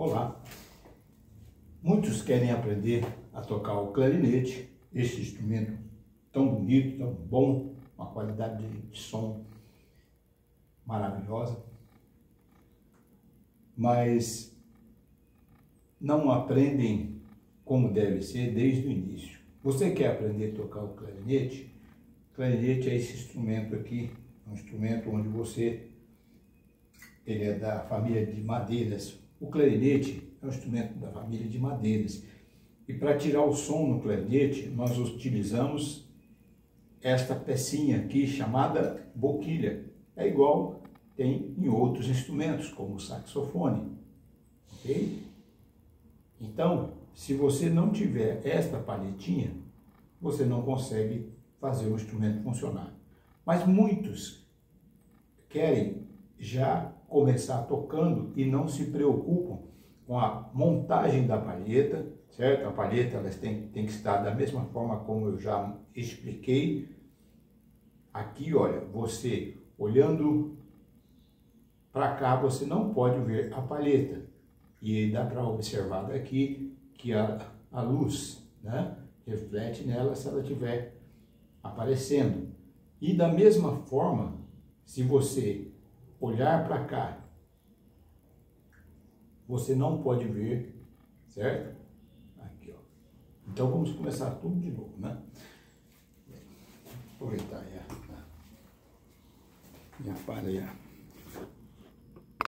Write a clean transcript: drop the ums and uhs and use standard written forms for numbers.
Olá! Muitos querem aprender a tocar o clarinete, esse instrumento tão bonito, tão bom, uma qualidade de som maravilhosa, mas não aprendem como deve ser desde o início. Você quer aprender a tocar o clarinete? O clarinete é esse instrumento aqui, um instrumento onde ele é da família de madeiras. O clarinete é um instrumento da família de madeiras. E para tirar o som no clarinete, nós utilizamos esta pecinha aqui chamada boquilha. É igual tem em outros instrumentos, como o saxofone. Ok? Então, se você não tiver esta palhetinha, você não consegue fazer o instrumento funcionar. Mas muitos querem já começar tocando e não se preocupam com a montagem da palheta, certo? A palheta elas tem que estar da mesma forma como eu já expliquei. Aqui, olha, você olhando para cá, você não pode ver a palheta. E dá para observar daqui que a luz, né, reflete nela se ela estiver aparecendo. E da mesma forma, se você olhar para cá, você não pode ver, certo? Aqui, ó. Então vamos começar tudo de novo, né? Vou aproveitar minha palha.